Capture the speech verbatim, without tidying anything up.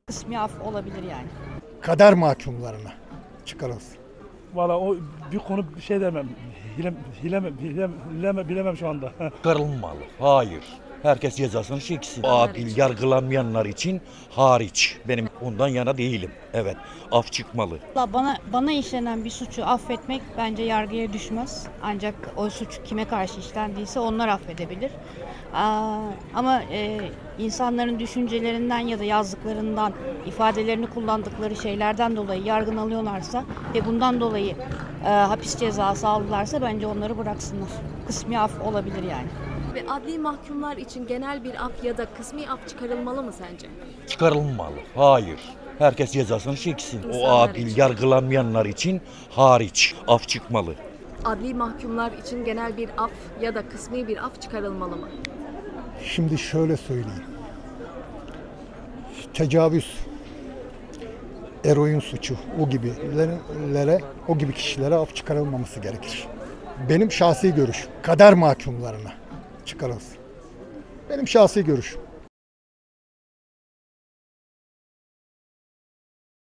Kısmi af olabilir yani. Kader mahkumlarına çıkarılsın. Valla o bir konu bir şey demem. Hilem, hilem, hilem, bilemem, bilemem şu anda. Çıkarılmalı. Hayır. Herkes cezasını çeksin. Adil yargılanmayanlar için hariç. Benim ondan yana değilim. Evet. Af çıkmalı. Bana bana işlenen bir suçu affetmek bence yargıya düşmez. Ancak o suç kime karşı işlendiyse onlar affedebilir. Aa, ama e, insanların düşüncelerinden ya da yazdıklarından, ifadelerini kullandıkları şeylerden dolayı yargılanıyorlarsa ve bundan dolayı e, hapis cezası aldılarsa bence onları bıraksınlar. Kısmi af olabilir yani. Ve adli mahkumlar için genel bir af ya da kısmi af çıkarılmalı mı sence? Çıkarılmalı. Hayır. Herkes cezasını çeksin. O İnsanlar adil için. yargılanmayanlar için hariç. Af çıkmalı. Adli mahkumlar için genel bir af ya da kısmi bir af çıkarılmalı mı? Şimdi şöyle söyleyeyim. Tecavüz, eroin suçu, o gibilere, o gibi kişilere af çıkarılmaması gerekir. Benim şahsi görüşüm, kader mahkumlarına çıkarılsın. Benim şahsi görüşüm.